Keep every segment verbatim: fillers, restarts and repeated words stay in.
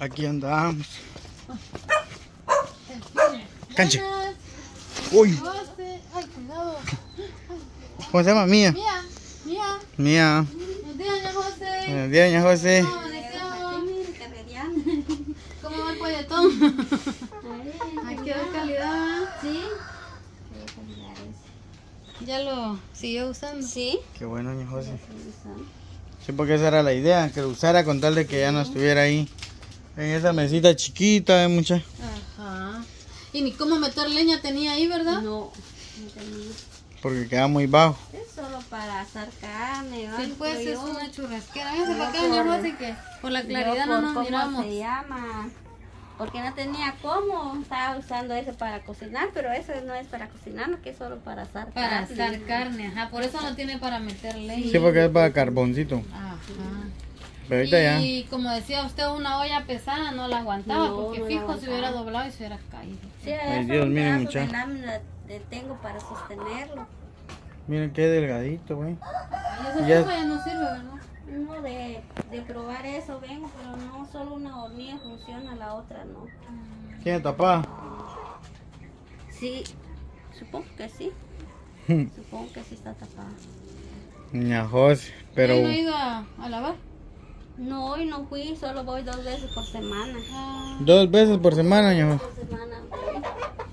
Aquí andamos. Canche. Uy. Ay, cuidado. ¿Cómo se llama? Mía. Mía. Mía. Mía. Buenos días, doña José. Buenos días, doña José. ¿Cómo amaneció? ¿Cómo va el polletón? Ay, qué de calidad. Sí. ¿Ya lo siguió usando? Sí. Qué bueno, doña José. Sí, porque esa era la idea, que lo usara con tal de que ya no estuviera ahí en esa mesita chiquita, ¿eh, mucha? Ajá. Y ni cómo meter leña tenía ahí, ¿verdad? No, no tenía. Porque queda muy bajo. Es solo para asar carne. Sí, algo, pues es yo. una churrasquera. Véngase No, para acá, por- doña José, que por la claridad Yo no por nos ¿Cómo miramos. se llama? Porque no tenía cómo. Estaba usando eso para cocinar, pero eso no es para cocinar, no, que es solo para asar Para carne. asar carne, ajá. Por eso no tiene para meter leña. Sí, porque es para carboncito. Ajá. Pero ahorita ya. Y como decía usted, una olla pesada no la aguantaba, No, porque no la fijo aguantaba. se hubiera doblado y se hubiera caído. Sí, Ay, eso Dios, un miren, pedazo muchacha. de lámina de tengo para sostenerlo. Miren qué delgadito, güey. Y esa Ya- estufa ya no sirve, ¿verdad? Uno de, de probar eso vengo, pero no solo una hornilla funciona, la otra no. ¿Tiene tapada? Sí, supongo que sí. Supongo que sí está tapada. Doña José, pero. ¿Y no ha ido a, a lavar? No, hoy no fui, solo voy dos veces por semana. Ah, Dos veces por semana, doña José. Por semana voy.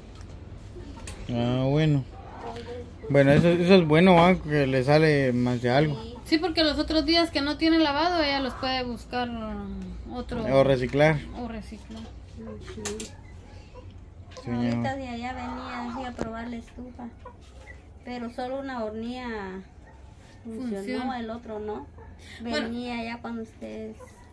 Ah, bueno. Dos veces por- Bueno, eso, eso es bueno, ¿va? Que le sale más de algo. Sí. sí, porque los otros días que no tiene lavado, ella los puede buscar um, otro O reciclar. o reciclar. Ujú. Sí, Ahorita doña- de allá venía fui a probar la estufa, pero solo una hornilla funcionó, Funciona. el otro no. Bueno. Venía ya cuando ustedes...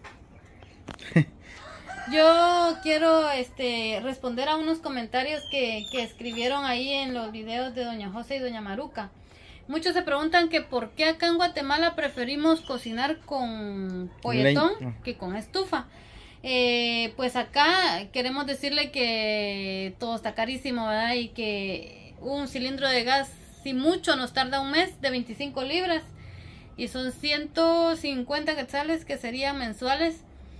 Yo quiero este responder a unos comentarios que, que escribieron ahí en los videos de doña José y doña Maruca. Muchos se preguntan que por qué acá en Guatemala preferimos cocinar con polletón Leña. que con estufa. Eh, pues acá queremos decirle que todo está carísimo, ¿verdad? Y que un cilindro de gas, si mucho, nos tarda un mes de veinticinco libras. Y son ciento cincuenta quetzales que serían mensuales.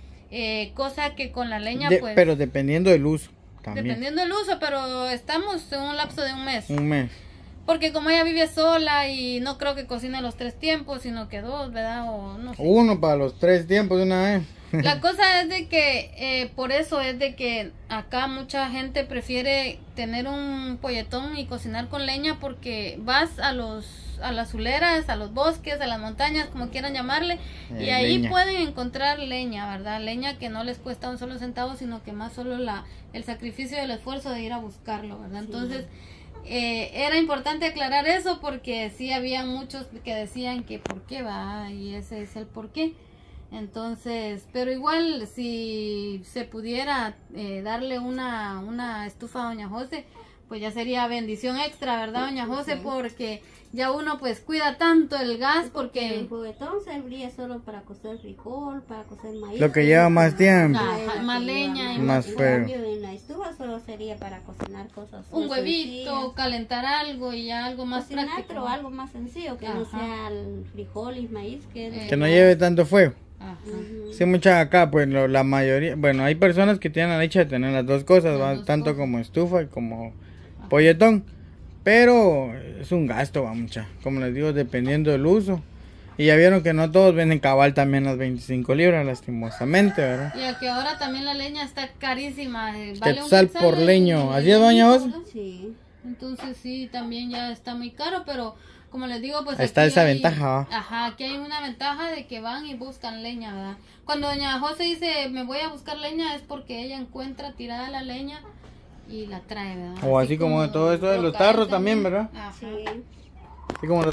Eh, cosa que con la leña, De- pues, pero dependiendo del uso también. dependiendo del uso, pero estamos en un lapso de un mes. Un mes. Porque como ella vive sola y no creo que cocine los tres tiempos, sino que dos, ¿verdad? O no sé. Uno para los tres tiempos de una vez. La cosa es de que, eh, por eso es de que acá mucha gente prefiere tener un polletón y cocinar con leña, porque vas a los a las azuleras, a los bosques, a las montañas, como quieran llamarle, y Eh, ahí leña. pueden encontrar leña, ¿verdad? Leña que no les cuesta un solo centavo, sino que más solo la el sacrificio y el esfuerzo de ir a buscarlo, ¿verdad? Entonces, eh, era importante aclarar eso, porque sí había muchos que decían que por qué va, y ese es el por qué. Entonces, pero igual si se pudiera eh, darle una, una estufa a doña José, pues ya sería bendición extra, ¿verdad, doña José? Sí. Porque ya uno pues cuida tanto el gas, El porque juguetón servía solo para cocer frijol, para cocer maíz. Lo que lleva más tiempo. Ajá, más leña y Más En fuego. cambio, en la estufa solo sería para cocinar cosas un más huevito, sencillas. calentar algo y ya algo más Cocinar, práctico. pero algo más sencillo, que no Ajá. sea el frijol y maíz, que es lo Eh, Que no lleve tanto fuego. Ajá. Ujú. Sí, mucha acá, pues lo- la mayoría, bueno, hay personas que tienen la dicha de tener las dos cosas, Las ¿va? dos Tanto cosas. como estufa y como polletón, pero es un gasto, va, mucha, como les digo, dependiendo del uso. Y ya vieron que no todos venden cabal también las veinticinco libras, lastimosamente, ¿verdad? Y a que ahora también la leña está carísima. eh, vale un Quetzal quetzal por el- leño. el ¿Así es, doña leñito, José? ¿verdad? Sí. Entonces sí, también ya está muy caro, pero como les digo, pues Ahí está aquí esa hay- ventaja, ¿va? Ajá, aquí hay una ventaja de que van y buscan leña, ¿verdad? Cuando doña José dice, me voy a buscar leña, es porque ella encuentra tirada la leña y la trae, ¿verdad? O así como de todo esto de lo los cae tarros también, ¿verdad? Ajá. Sí. Así como los-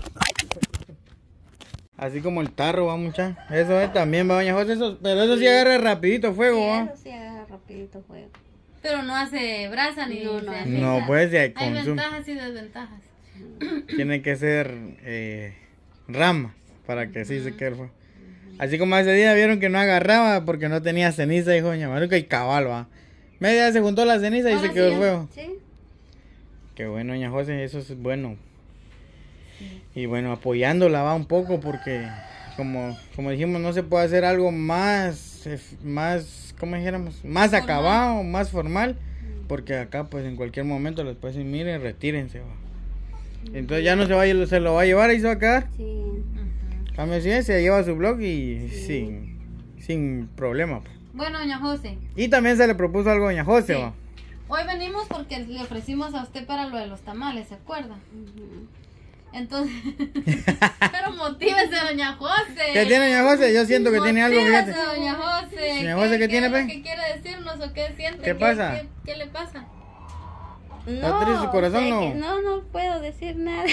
Así como el tarro, va, mucha. Eso es, también va, doña José, eso, pero eso sí agarra rapidito fuego, Sí, va. eso sí agarra rapidito fuego. Pero no hace brasa ni No, se no hace. afecta. No, pues ya Hay consume. ventajas y desventajas. Tiene que ser eh, ramas para que sí se quede el fuego. Así como ese día vieron que no agarraba porque no tenía ceniza, dijo doña Maruca, y cabal, va. Media se juntó la ceniza y Ahora se quedó sí, el fuego. Sí. Qué bueno, doña José, eso es bueno. Y bueno, apoyándola va un poco porque, como, como dijimos, no se puede hacer algo más eh, más, ¿cómo dijéramos? Más Formal. acabado, más formal, porque acá pues en cualquier momento les pueden decir, miren, retírense, va. Entonces ya no se va a, se lo va a llevar y se va a quedar. Sí. Ujú. Cambio así, se lleva su blog y Sí. sin, sin problema. Pues. Bueno, doña José, Y también se le propuso algo a doña José, Sí. va. hoy venimos porque le ofrecimos a usted para lo de los tamales, ¿se acuerda? Ujú. Entonces, pero motívese, doña José. ¿Qué tiene doña José? Yo siento que tiene algo, Motívese, fíjate. doña José. Doña José, ¿qué tiene, es lo pe? que quiere decirnos o qué siente? ¿Qué pasa? ¿Qué, qué le pasa? ¿Está triste su corazón, sé no? que no, no puedo decir nada.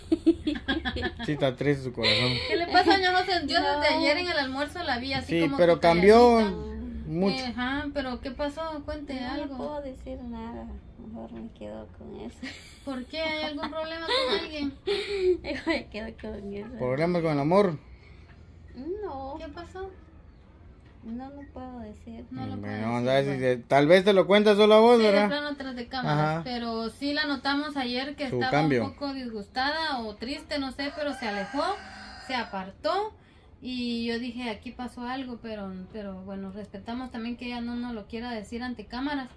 Sí, está triste su corazón. ¿Qué le pasa, doña José? Yo No. desde ayer en el almuerzo la vi así Sí, como pero que cambió calladita. mucho. Eh, Ajá, pero ¿qué pasó? Cuente No, no algo. puedo decir nada. Mejor me quedo con eso. ¿Por qué? ¿Hay algún problema con alguien? Me quedo con eso. Problemas con el amor. No, ¿Qué pasó? no, no puedo decir. No lo puedo Bueno, decir, vamos a ver si bueno. se- tal vez te lo cuenta solo a vos, Sí, de ¿verdad? plano tras de cámaras, Ajá. pero sí la notamos ayer que Su estaba cambio. un poco disgustada o triste, no sé, pero se alejó, se apartó y yo dije, aquí pasó algo, pero pero bueno, respetamos también que ella no nos lo quiera decir ante cámaras,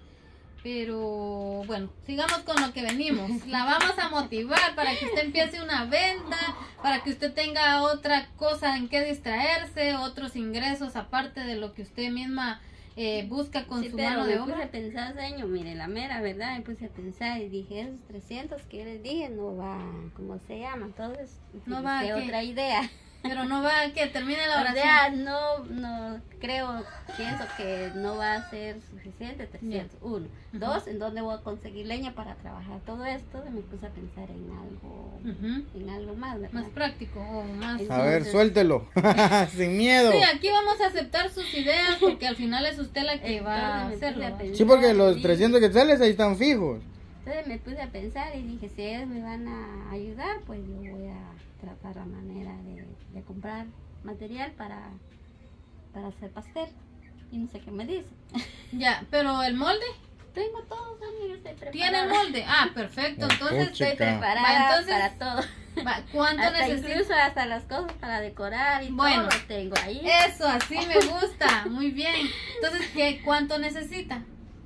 pero bueno, sigamos con lo que venimos. La vamos a motivar para que usted empiece una venta, para que usted tenga otra cosa en que distraerse, otros ingresos aparte de lo que usted misma eh, busca con Sí, su pero mano me de puse obra. a pensar, señor, mire, la mera verdad, me puse a pensar y dije, esos trescientos que les dije no va, ¿cómo se llama? Entonces, No va, utilicé ¿qué? otra idea. Pero no va a que termine la O oración. sea, no, no, creo, pienso que no va a ser suficiente, trescientos, uno. Ujú. Dos, ¿en dónde voy a conseguir leña para trabajar todo esto? Me puse a pensar en algo, Ujú. en algo más, ¿verdad? Más práctico o más... Es- A ver, Entonces- suéltelo. Sin miedo. Sí, aquí vamos a aceptar sus ideas porque al final es usted la que va a Entonces me hacerlo. puse a ¿va? pensar Sí, porque los y- trescientos quetzales ahí están fijos. Entonces me puse a pensar y dije, si ellos me van a ayudar, pues yo voy a tratar la manera de, de comprar material para, para hacer pastel. Y no sé qué me dice. Ya, pero el molde, Tengo todo, amiga, estoy preparada. ¿tiene el molde? Ah, perfecto, Oh, entonces... puchica. Estoy preparada Va, entonces- para todo. va, ¿Cuánto Hasta necesita? incluso hasta las cosas para decorar y Bueno. todo tengo ahí. Eso, así me gusta, muy bien. Entonces, ¿qué, ¿cuánto necesita?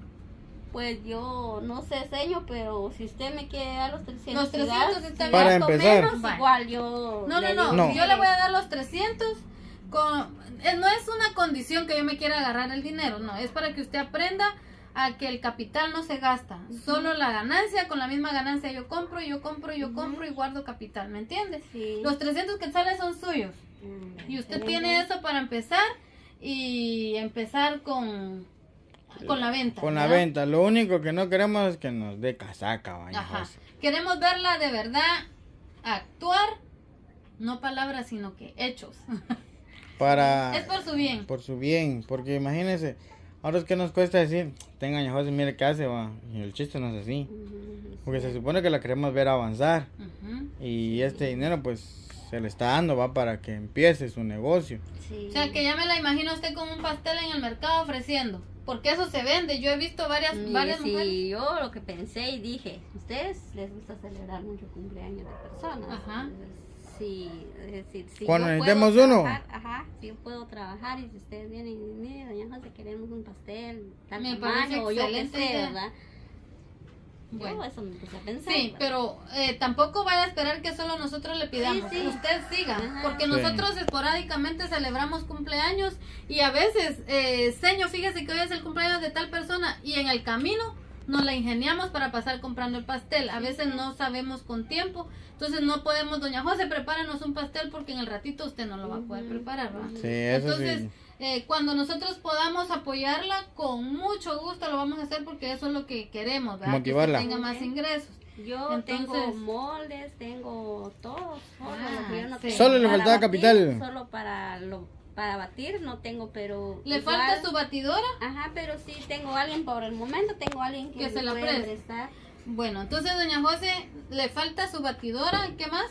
Pues yo no sé, señor, pero si usted me quiere dar los trescientos, Los trescientos dar, está si bien. Para gasto empezar. menos, Vale. igual yo No, no, le no, digo No. que- yo le voy a dar los trescientos con... eh, No es una condición que yo me quiera agarrar el dinero, no, es para que usted aprenda a que el capital no se gasta, solo la ganancia, con la misma ganancia yo compro, yo compro, yo compro y guardo capital, ¿me entiende? Sí. Los trescientos quetzales son suyos Mm, y usted excelente. tiene eso para empezar y empezar con, con la venta. Con la ¿verdad? venta. Lo único que no queremos es que nos dé casaca, doña Ajá. José. Queremos verla de verdad actuar, no palabras, sino que hechos. Para... Es por su bien. Por su bien. Porque imagínense, ahora es que nos cuesta decir, tenga doña José, mire qué hace, va. Y el chiste no es así. Mm, Porque se supone que la queremos ver avanzar. Ujú. Y este dinero pues se le está dando, va, para que empiece su negocio. sí. O sea, que ya me la imagino usted con un pastel en el mercado ofreciendo. Porque eso se vende. Yo he visto varias, Mire, varias sí, mujeres. yo lo que pensé y dije, ustedes les gusta celebrar mucho cumpleaños de personas. Ajá. Entonces, sí, es decir, si Cuando yo necesitemos puedo uno. trabajar, ajá, si yo puedo trabajar y si ustedes vienen y mire, doña José, queremos un pastel, tal Me tamaño, parece o yo qué excelente sé, idea. ¿verdad? Bueno. Yo eso me puse a pensar. Sí, ¿verdad? pero eh, tampoco vaya a esperar que solo nosotros le pidamos. Sí, sí. Usted siga. Ajá. Porque Sí. nosotros esporádicamente celebramos cumpleaños y a veces, eh, señor, fíjese que hoy es el cumpleaños de tal persona y en el camino nos la ingeniamos para pasar comprando el pastel. A veces no sabemos con tiempo. Entonces no podemos, doña José, prepáranos un pastel porque en el ratito usted no lo va a poder Ujú. preparar, ¿verdad? Sí, eso Entonces, sí. eh, cuando nosotros podamos apoyarla, con mucho gusto lo vamos a hacer porque eso es lo que queremos, ¿verdad? Motivarla. Que usted tenga más ingresos. Yo Entonces- tengo moldes, tengo todo, solo Ah, lo que yo no sí. tengo Solo le para faltaba batir, capital. Solo para lo para batir no tengo, pero ¿Le igual- falta su batidora? Ajá, pero sí tengo alguien por el momento, tengo alguien que, Que me se la puede preste. prestar. Bueno, entonces, doña José, le falta su batidora. ¿Qué más?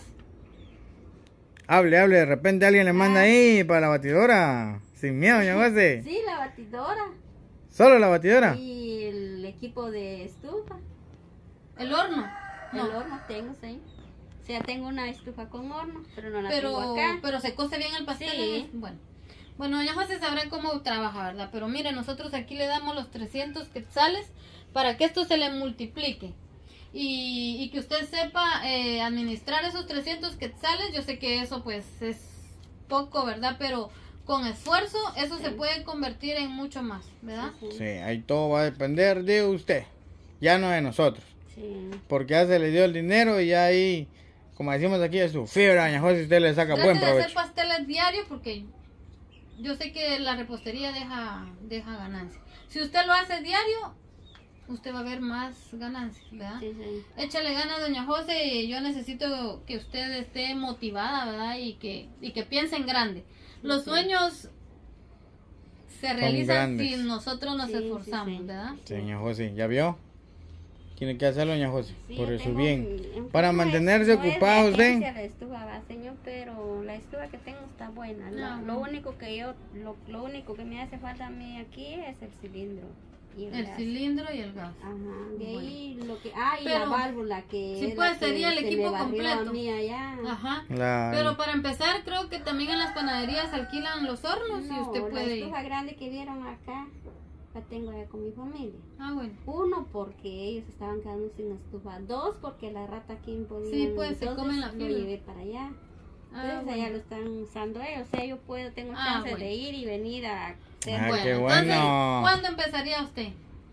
Hable, hable, de repente alguien le manda ahí para la batidora. Sin miedo, doña José. Sí, la batidora Solo la batidora. y el equipo de estufa. El horno. El No, horno tengo, sí. O sea, tengo una estufa con horno, pero no la tengo pero, acá. pero se cose bien el pastel. Sí. Bueno, Bueno, doña José sabrá cómo trabaja, ¿verdad? Pero mire, nosotros aquí le damos los trescientos quetzales para que esto se le multiplique. Y, y que usted sepa eh, administrar esos trescientos quetzales. Yo sé que eso pues es poco, ¿verdad? Pero con esfuerzo eso sí. se puede convertir en mucho más, ¿verdad? Sí, sí, ahí todo va a depender de usted, ya no de nosotros. Sí. Porque ya se le dio el dinero y ya ahí, como decimos aquí, es su fibra, doña José, usted le saca Trate buen de provecho. hacer pasteles diarios porque yo sé que la repostería deja, deja ganancia. Si usted lo hace diario, usted va a ver más ganancias, ¿verdad? Sí, sí. Échale ganas, doña José. Yo necesito que usted esté motivada, ¿verdad? Y que, y que piense en grande. Los sí. sueños se realizan si nosotros nos sí, esforzamos, sí, sí. ¿verdad? Sí, doña José, ¿ya vio? Tiene que hacerlo, doña José, sí, por eso bien. Para mantenerse no ocupados, ¿eh? La estufa, va, señor, pero la estufa que tengo está buena. No, lo, lo único que yo, lo, lo único que me hace falta a mí aquí es el cilindro. Y el, el cilindro y el gas. Ajá, de ahí bueno. lo que ah, y pero, la válvula que sí, pues sería el equipo completo. A mí allá. Ajá. La... Pero para empezar, creo que también en las panaderías alquilan los hornos no, y usted puede. La estufa grande que vieron acá la tengo allá con mi familia. Ah, bueno. Uno, porque ellos estaban quedando sin estufa. Dos, porque la rata aquí podía. Sí, pues se comen la fibra. Lo llevé para allá. Ah, entonces bueno. allá lo están usando ellos. O sea, yo puedo, tengo ah, chance bueno. de ir y venir a hacer. Ah, bueno, qué bueno. Entonces, ¿cuándo empezaría usted?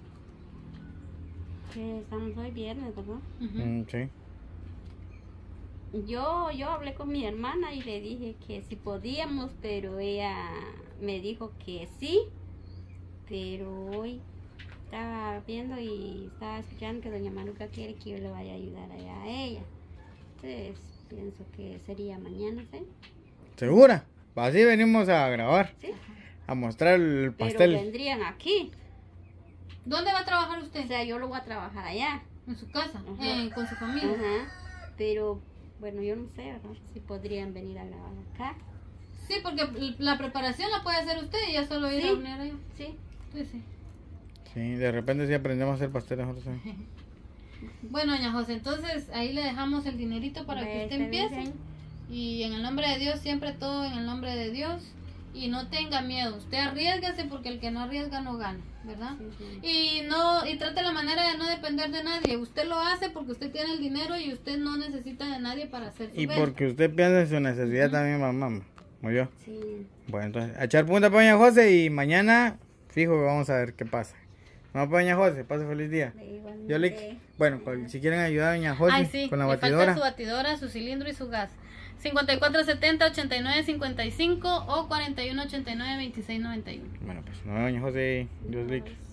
Que estamos hoy viernes, ¿verdad? Uh-huh. mm, sí. Yo, yo hablé con mi hermana y le dije que si podíamos, pero ella me dijo que sí. Pero hoy estaba viendo y estaba escuchando que doña Maruca quiere que yo le vaya a ayudar allá a ella. Entonces pienso que sería mañana, ¿sí? ¿Segura? Así venimos a grabar. Sí. A mostrar el pastel. Pero vendrían aquí. ¿Dónde va a trabajar usted? O sea, yo lo voy a trabajar allá. ¿En su casa? Eh, ¿Con su familia? Ajá. Pero, bueno, yo no sé, ¿verdad? Si podrían venir a grabar acá. Sí, porque la preparación la puede hacer usted y ya solo ir ¿Sí? a hornear allá. Sí. Sí, sí. Sí, de repente sí aprendemos a hacer pasteles nosotros. Bueno, doña José, entonces ahí le dejamos el dinerito para que usted empiece. Y en el nombre de Dios, siempre todo en el nombre de Dios. Y no tenga miedo, usted arriesgase porque el que no arriesga no gana, ¿verdad? Sí, sí. Y no y trate la manera de no depender de nadie. Usted lo hace porque usted tiene el dinero y usted no necesita de nadie para hacer su Y venta. porque usted piensa en su necesidad uh-huh. también, mamá, ¿o yo? Sí. Bueno, entonces, a echar punta para doña José y mañana, fijo que vamos a ver qué pasa. Vamos para doña José, pase feliz día. Yo le, bueno, si quieren ayudar a doña José Ay, sí, con la le batidora. Falta su batidora, su cilindro y su gas. cincuenta y cuatro setenta, ochenta y nueve cincuenta y cinco o cuarenta y uno ochenta y nueve veintiséis noventa y uno. Bueno, pues, no, doña José, Dios lique.